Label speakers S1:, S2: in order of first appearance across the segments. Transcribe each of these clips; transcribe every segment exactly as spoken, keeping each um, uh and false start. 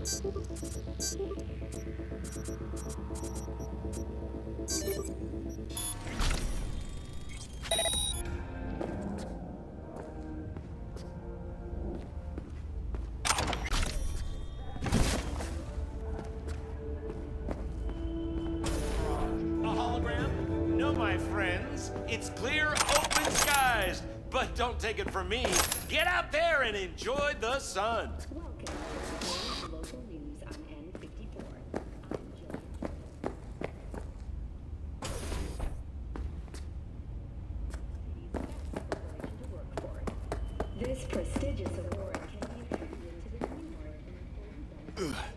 S1: It's clear, open skies. But don't take it from me. Get out there and enjoy the sun.
S2: Welcome to local news on N fifty-four. I'm Jillian. This prestigious award can be attributed to the teamwork and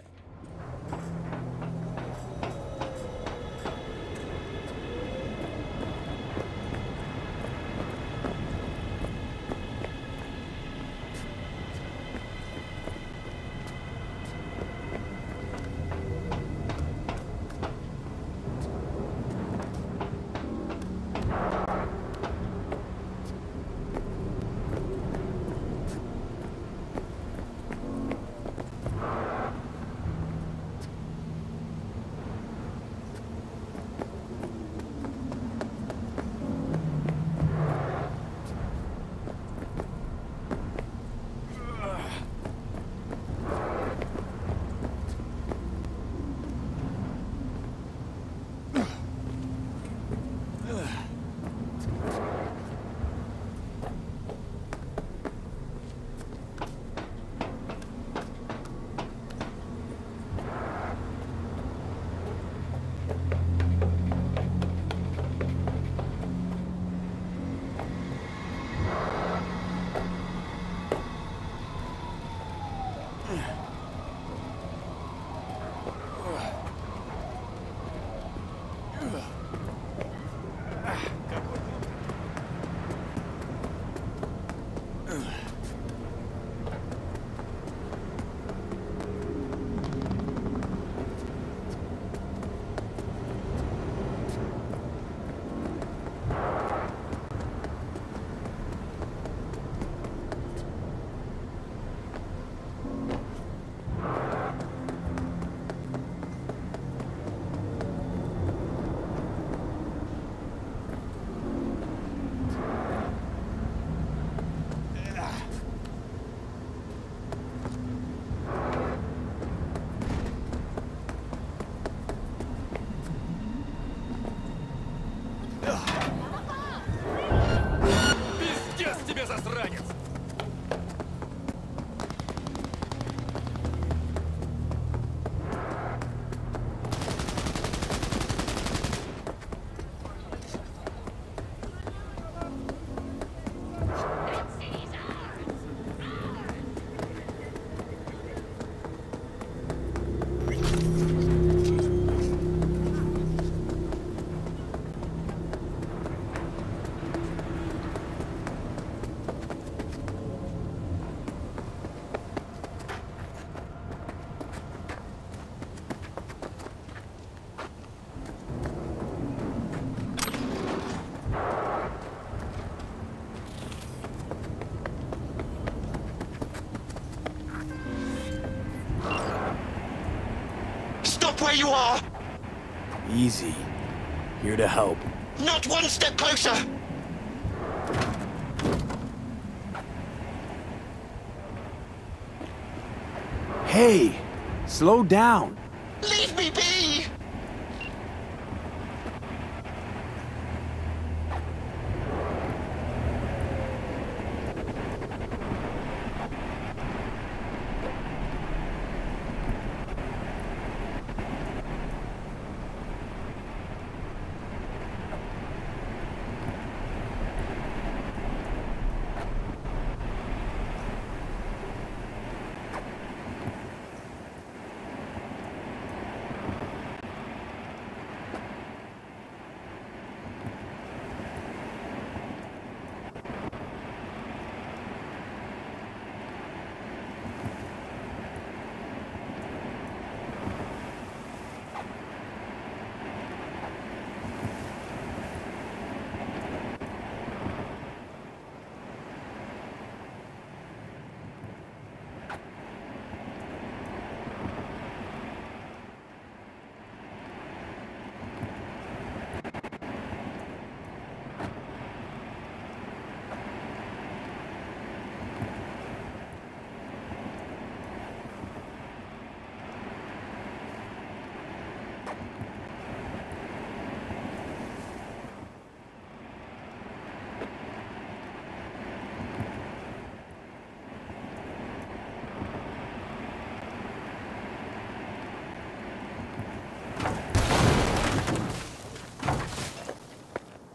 S3: Where you are!
S4: Easy. Here to help.
S3: Not one step closer!
S4: Hey! Slow down!
S3: Leave me be!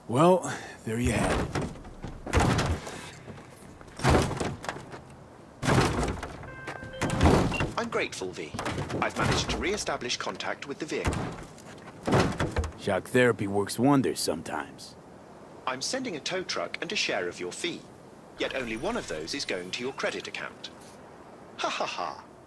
S4: Well, there you have it.
S5: I'm grateful, V. I've managed to re-establish contact with the vehicle.
S4: Shock therapy works wonders sometimes.
S5: I'm sending a tow truck and a share of your fee. Yet only one of those is going to your credit account. Ha ha ha.